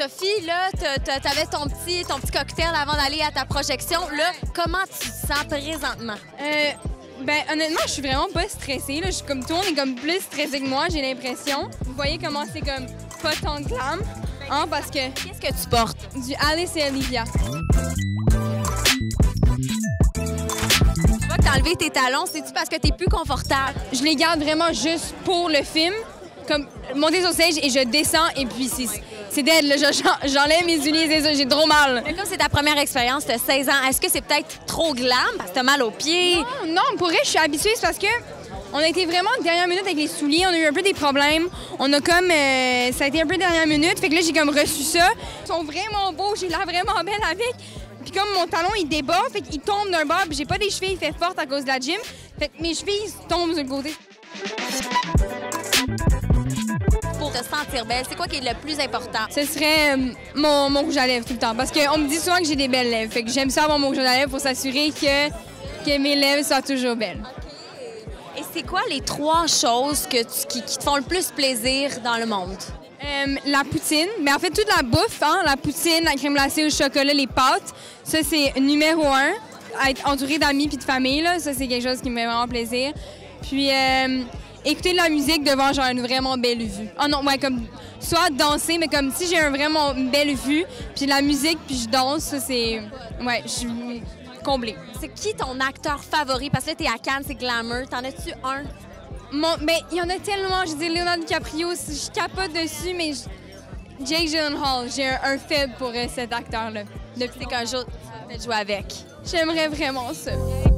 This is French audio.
Sophie, là, t'avais ton petit cocktail avant d'aller à ta projection. Là, comment tu te sens présentement? Ben, honnêtement, je suis vraiment pas stressée. Là. Je suis comme tout le monde est comme plus stressé que moi, j'ai l'impression. Vous voyez comment c'est comme pas tant glam, hein, parce que... Qu'est-ce que tu portes? Du Alice et Olivia. Tu vois que t'as enlevé tes talons, c'est-tu parce que t'es plus confortable? Je les garde vraiment juste pour le film. Comme monter sur stage et je descends et puis c'est dead, là. J'enlève mes souliers, j'ai trop mal. Mais comme c'est ta première expérience, t'as 16 ans, est-ce que c'est peut-être trop glam parce que t'as mal aux pieds? Non, pour vrai, je suis habituée, c'est parce que on a été vraiment dernière minute avec les souliers, on a eu un peu des problèmes. On a comme, ça a été un peu dernière minute, fait que là, j'ai comme reçu ça. Ils sont vraiment beaux, j'ai l'air vraiment belle avec. Puis comme mon talon, il débat, fait qu'il tombe d'un bord, puis j'ai pas des chevilles fait fortes à cause de la gym. Fait que mes chevilles tombent sur le côté. Pour te sentir belle, c'est quoi qui est le plus important? Ce serait mon rouge à lèvres tout le temps. Parce qu'on me dit souvent que j'ai des belles lèvres. Fait que j'aime ça avoir mon rouge à lèvres pour s'assurer que mes lèvres soient toujours belles. Et c'est quoi les 3 choses qui te font le plus plaisir dans le monde? La poutine. Mais en fait, toute la bouffe, hein, la poutine, la crème glacée au chocolat, les pâtes, ça, c'est numéro 1. Être entouré d'amis puis de famille, là, ça, c'est quelque chose qui me fait vraiment plaisir. Puis... écouter de la musique devant genre une vraiment belle vue. Oh non, ouais, comme soit danser, mais comme si j'ai une vraiment belle vue, puis de la musique, puis je danse, ça c'est... Ouais, je suis comblée. C'est qui ton acteur favori? Parce que là, t'es à Cannes, c'est glamour. T'en as-tu un? Ben, il y en a tellement. Je dis Leonardo DiCaprio, je capote dessus, mais Jake Gyllenhaal, j'ai un faible pour cet acteur-là. Depuis qu'un jour, tu vas jouer avec. J'aimerais vraiment ça.